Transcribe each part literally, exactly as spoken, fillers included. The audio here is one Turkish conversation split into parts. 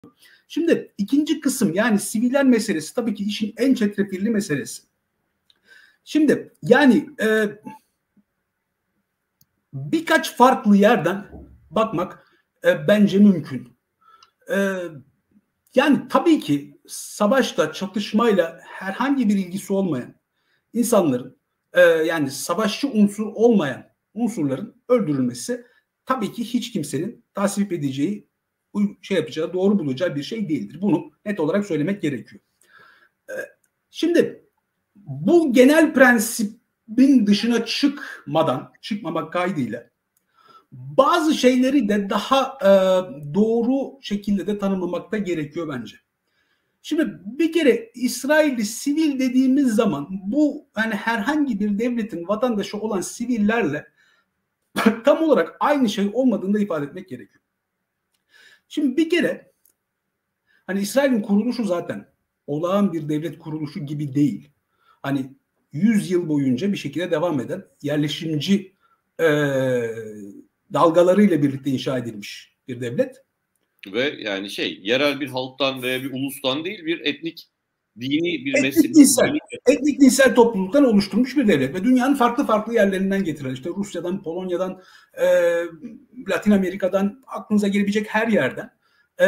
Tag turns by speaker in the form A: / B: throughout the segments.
A: Şimdi ikinci kısım, yani siviller meselesi tabii ki işin en çetrefilli meselesi. Şimdi yani e, birkaç farklı yerden bakmak e, bence mümkün. E, yani tabii ki savaşla, çatışmayla herhangi bir ilgisi olmayan insanların, e, yani savaşçı unsur olmayan unsurların öldürülmesi tabii ki hiç kimsenin tasvip edeceği, şey yapacağı, doğru bulacağı bir şey değildir. Bunu net olarak söylemek gerekiyor. E, şimdi bu genel prensibin dışına çıkmadan, çıkmamak kaydıyla bazı şeyleri de daha e, doğru şekilde de tanımlamakta gerekiyor bence. Şimdi bir kere İsrail'i sivil dediğimiz zaman bu yani herhangi bir devletin vatandaşı olan sivillerle tam olarak aynı şey olmadığını da ifade etmek gerekiyor. Şimdi bir kere hani İsrail'in kuruluşu zaten olağan bir devlet kuruluşu gibi değil. Hani yüz yıl boyunca bir şekilde devam eden yerleşimci e, dalgalarıyla birlikte inşa edilmiş bir devlet.
B: Ve yani şey, yerel bir halktan veya bir ulustan değil, bir etnik, dini bir
A: etnik
B: mezhep.
A: dinsel, etnik dinsel topluluktan oluşturmuş bir devlet ve dünyanın farklı farklı yerlerinden getiren, işte Rusya'dan, Polonya'dan, e, Latin Amerika'dan, aklınıza gelebilecek her yerden e,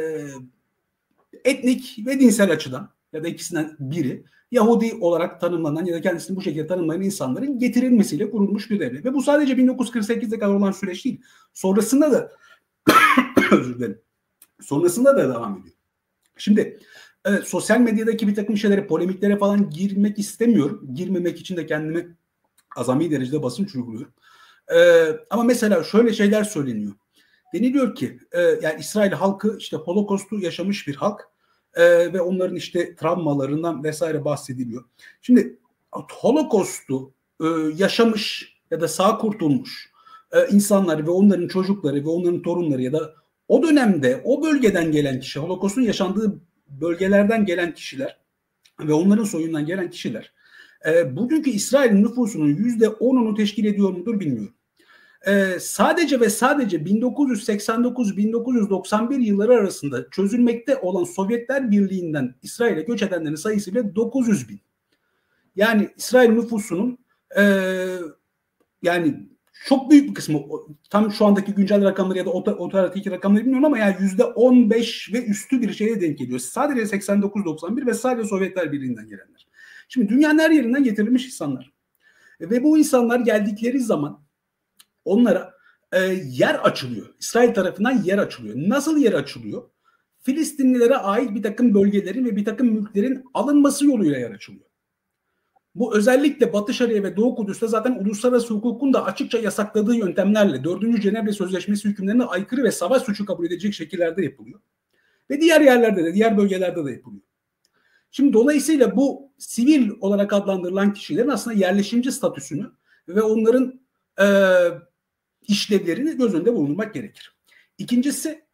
A: etnik ve dinsel açıdan ya da ikisinden biri Yahudi olarak tanımlanan ya da kendisini bu şekilde tanımlayan insanların getirilmesiyle kurulmuş bir devlet. Ve bu sadece bin dokuz yüz kırk sekizde kadar olan süreç değil. Sonrasında da özür dilerim. Sonrasında da devam ediyor. Şimdi evet, sosyal medyadaki bir takım şeylere, polemiklere falan girmek istemiyorum. Girmemek için de kendimi azami derecede basınç uyguluyorum. Ee, ama mesela şöyle şeyler söyleniyor. Deniliyor ki e, yani İsrail halkı işte Holocaust'u yaşamış bir halk e, ve onların işte travmalarından vesaire bahsediliyor. Şimdi Holocaust'u e, yaşamış ya da sağ kurtulmuş e, insanlar ve onların çocukları ve onların torunları ya da o dönemde o bölgeden gelen kişi, Holocaust'un yaşandığı bölgelerden gelen kişiler ve onların soyundan gelen kişiler e, bugünkü İsrail nüfusunun yüzde onunu teşkil ediyor mudur bilmiyorum. Ee, sadece ve sadece bin dokuz yüz seksen dokuz bin dokuz yüz doksan bir yılları arasında çözülmekte olan Sovyetler Birliği'nden İsrail'e göç edenlerin sayısı bile dokuz yüz bin. Yani İsrail nüfusunun e, yani çok büyük bir kısmı, tam şu andaki güncel rakamları ya da o tarihteki rakamları bilmiyorum ama yani yüzde on beş ve üstü bir şeye denk geliyor. Sadece seksen dokuz doksan bir ve sadece Sovyetler Birliği'nden gelenler. Şimdi dünyanın her yerinden getirilmiş insanlar. Ve bu insanlar geldikleri zaman onlara e, yer açılıyor. İsrail tarafından yer açılıyor. Nasıl yer açılıyor? Filistinlilere ait bir takım bölgelerin ve bir takım mülklerin alınması yoluyla yer açılıyor. Bu özellikle Batı Şeria ve Doğu Kudüs'te zaten uluslararası hukukun da açıkça yasakladığı yöntemlerle dördüncü Cenevre Sözleşmesi hükümlerine aykırı ve savaş suçu kabul edilecek şekillerde yapılıyor. Ve diğer yerlerde de, diğer bölgelerde de yapılıyor. Şimdi dolayısıyla bu sivil olarak adlandırılan kişilerin aslında yerleşimci statüsünü ve onların e, işlevlerini göz önünde bulundurmak gerekir. İkincisi,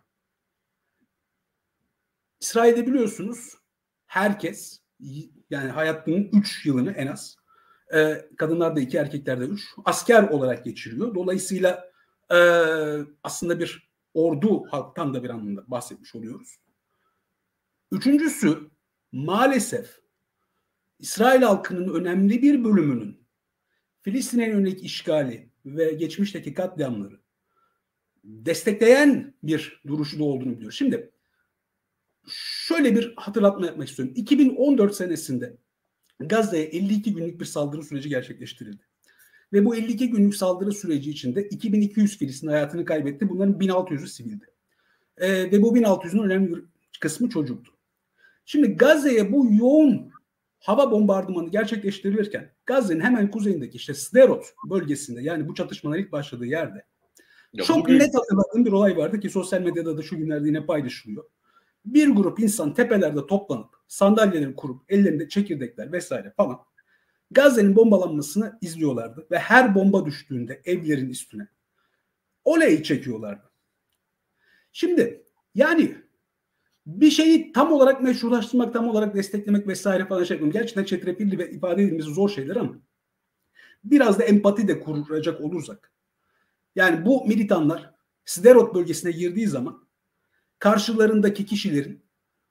A: İsrail'de biliyorsunuz herkes, yani hayatının üç yılını en az, e, kadınlar da iki, erkekler de üç, asker olarak geçiriyor. Dolayısıyla e, aslında bir ordu halktan da bir anlamda bahsetmiş oluyoruz. Üçüncüsü, maalesef İsrail halkının önemli bir bölümünün Filistin'e yönelik işgali ve geçmişteki katliamları destekleyen bir duruşu da olduğunu biliyor. Şimdi şöyle bir hatırlatma yapmak istiyorum. iki bin on dört senesinde Gazze'ye elli iki günlük bir saldırı süreci gerçekleştirildi. Ve bu elli iki günlük saldırı süreci içinde iki bin iki yüz Filistin hayatını kaybetti. Bunların bin altı yüzü sivildi. Ee, ve bu bin altı yüzün önemli bir kısmı çocuktu. Şimdi Gazze'ye bu yoğun hava bombardımanı gerçekleştirilirken Gazze'nin hemen kuzeyindeki işte Sderot bölgesinde, yani bu çatışmalar ilk başladığı yerde ya çok bugün net hatırladığım bir olay vardı ki sosyal medyada da şu günlerde yine paylaşılıyor. Bir grup insan tepelerde toplanıp sandalyeleri kurup ellerinde çekirdekler vesaire falan Gazze'nin bombalanmasını izliyorlardı ve her bomba düştüğünde evlerin üstüne oley çekiyorlardı. Şimdi yani bir şeyi tam olarak meşrulaştırmak, tam olarak desteklemek vesaire falan şey yapıyorum. Gerçekten çetrefilli ve ifade edilmesi zor şeyler ama biraz da empati de kuracak olursak, yani bu militanlar Sderot bölgesine girdiği zaman karşılarındaki kişilerin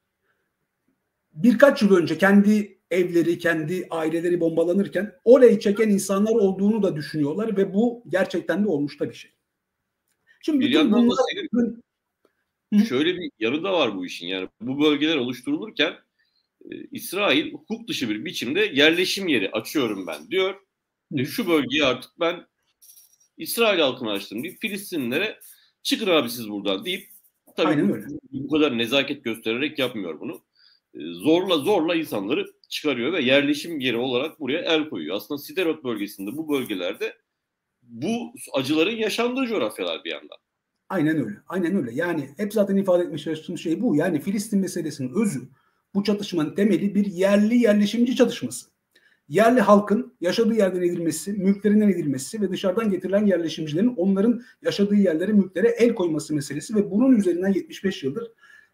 A: birkaç yıl önce kendi evleri, kendi aileleri bombalanırken orayı çeken insanlar olduğunu da düşünüyorlar ve bu gerçekten de olmuş da bir şey.
B: Şimdi bir yandan bunlar... da senin şöyle bir yanı da var bu işin. Yani bu bölgeler oluşturulurken e, İsrail hukuk dışı bir biçimde yerleşim yeri açıyorum ben diyor. E, şu bölgeyi artık ben İsrail halkına açtım deyip Filistinlilere çıkın abi siz buradan deyip tabii bu, bu kadar nezaket göstererek yapmıyor bunu. E, zorla zorla insanları çıkarıyor ve yerleşim yeri olarak buraya el koyuyor. Aslında Siderot bölgesinde bu bölgelerde bu acıların yaşandığı coğrafyalar bir yandan.
A: Aynen öyle. Aynen öyle. Yani hep zaten ifade etmeye çalıştığım şey bu. Yani Filistin meselesinin özü, bu çatışmanın temeli bir yerli yerleşimci çatışması. Yerli halkın yaşadığı yerden edilmesi, mülklerinden edilmesi ve dışarıdan getirilen yerleşimcilerin onların yaşadığı yerlere, mülklere el koyması meselesi ve bunun üzerinden yetmiş beş yıldır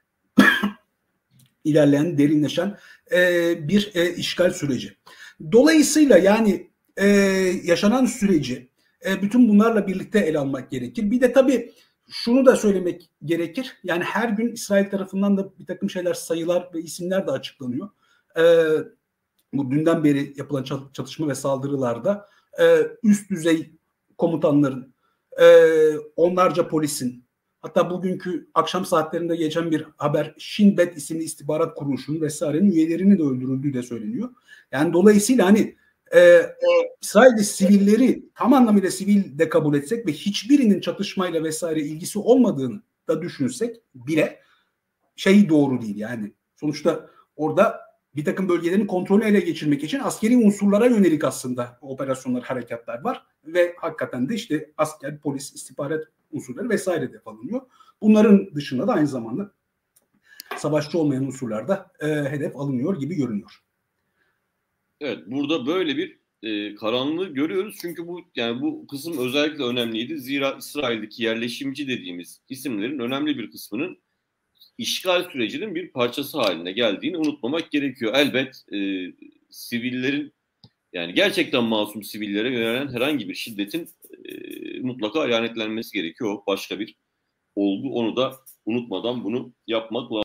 A: ilerleyen, derinleşen e, bir e, işgal süreci. Dolayısıyla yani e, yaşanan süreci e, bütün bunlarla birlikte ele almak gerekir. Bir de tabii şunu da söylemek gerekir. Yani her gün İsrail tarafından da bir takım şeyler, sayılar ve isimler de açıklanıyor. E, bu dünden beri yapılan çatışma ve saldırılarda e, üst düzey komutanların, e, onlarca polisin, hatta bugünkü akşam saatlerinde geçen bir haber, Shin Bet isimli istihbarat kuruluşunun vesairenin üyelerinin de öldürüldüğü de söyleniyor. Yani dolayısıyla hani e, İsrail'de sivilleri tam anlamıyla sivil de kabul etsek ve hiçbirinin çatışmayla vesaire ilgisi olmadığını da düşünsek bile şey doğru değil yani. Sonuçta orada bir takım bölgelerin kontrolü ele geçirmek için askeri unsurlara yönelik aslında operasyonlar, harekatlar var ve hakikaten de işte asker, polis, istihbarat unsurları vesaire de alınıyor. Bunların dışında da aynı zamanda savaşçı olmayan unsurlar da e, hedef alınıyor gibi görünüyor.
B: Evet, burada böyle bir e, karanlığı görüyoruz çünkü bu yani bu kısım özellikle önemliydi. Zira İsrail'deki yerleşimci dediğimiz isimlerin önemli bir kısmının işgal sürecinin bir parçası haline geldiğini unutmamak gerekiyor. Elbet e, sivillerin yani gerçekten masum sivillere yönelen herhangi bir şiddetin e, mutlaka lanetlenmesi gerekiyor. O başka bir olgu. Onu da unutmadan bunu yapmak lazım.